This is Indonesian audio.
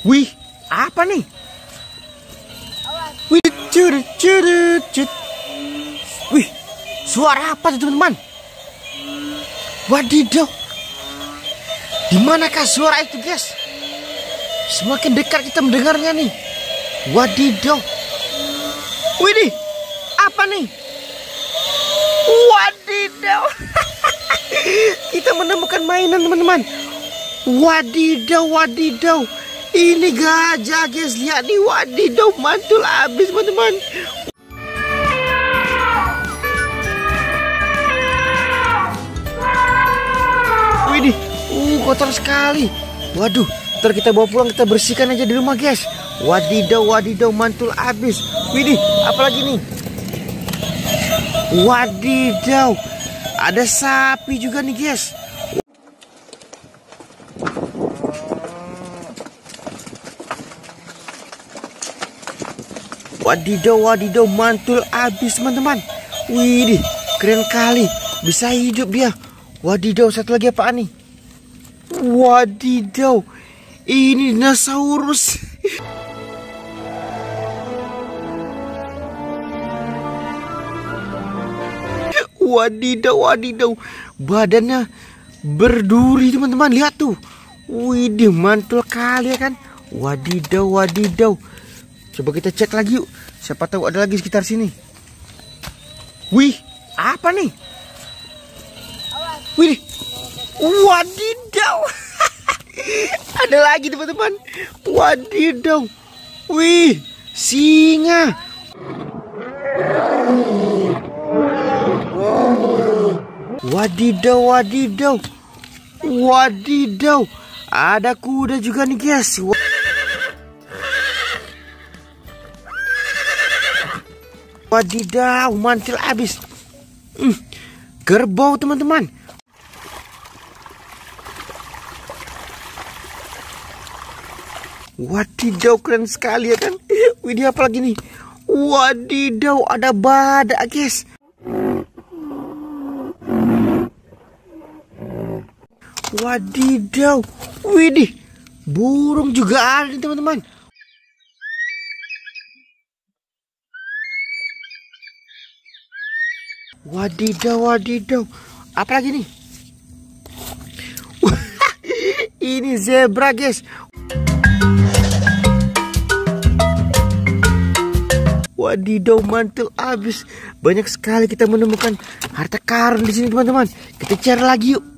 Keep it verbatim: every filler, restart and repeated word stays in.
Wih, apa nih? Wih, curut, curut, curut. Wih, suara apa tuh teman-teman? Wadidaw, di manakah suara itu, guys? Semakin dekat kita mendengarnya nih. Wadidaw. Wih, nih, apa nih? Wadidaw. Kita menemukan mainan, teman-teman. Wadidaw, wadidaw. Ini gajah, guys. Lihat nih, wadidaw, mantul habis, teman-teman. Wih, uh, kotor sekali. Waduh, ntar kita bawa pulang, kita bersihkan aja di rumah, guys. Wadidaw, wadidaw, mantul habis. Wih, apalagi nih? Wadidaw, ada sapi juga nih, guys. Wadidaw, wadidaw, mantul habis, teman-teman. Wih, keren kali, bisa hidup dia. Wadidaw, satu lagi apaan nih? Wadidaw, ini dinosaurus. Wadidaw, wadidaw, badannya berduri, teman-teman. Lihat tuh. Widih, mantul kali ya kan. Wadidaw, wadidaw. Coba kita cek lagi yuk. Siapa tahu ada lagi sekitar sini. Wih, apa nih? Wih, wadidaw. Ada lagi, teman-teman. Wadidaw. Wih, singa. Wadidaw, wadidaw. Wadidaw. Ada kuda juga nih, guys. Wadidaw, mantul habis. Hmm, kerbau, teman-teman. Wadidaw, keren sekali ya kan. Widih, apa lagi nih? Wadidaw, ada badak, guys. Wadidaw, widih, burung juga ada nih, teman-teman. Wadidaw, wadidaw, apa lagi nih? Ini zebra, guys. Wadidaw, mantul habis. Banyak sekali kita menemukan harta karun di sini, teman-teman. Kita cari lagi yuk.